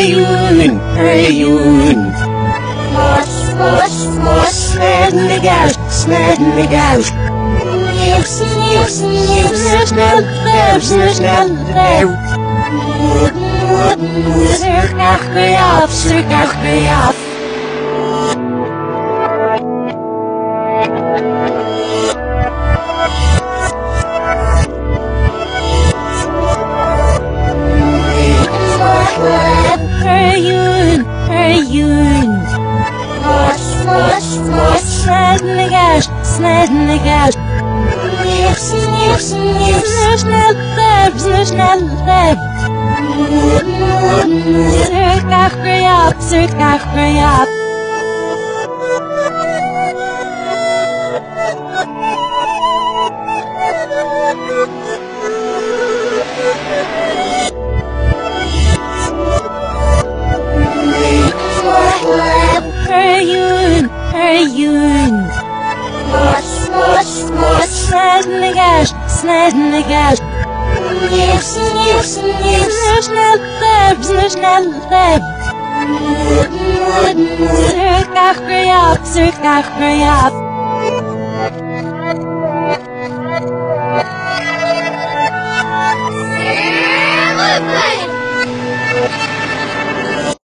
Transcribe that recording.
Rayun, Rayun. Snedden the gout, snedden the gout. Cirkach me up. Rayun, Rayun. Snedden the gout, snedden the gout. Cirkach me up. Rayun, Rayun. Snedden the gout, snedden the gout. Cirkach me up. Celebrate!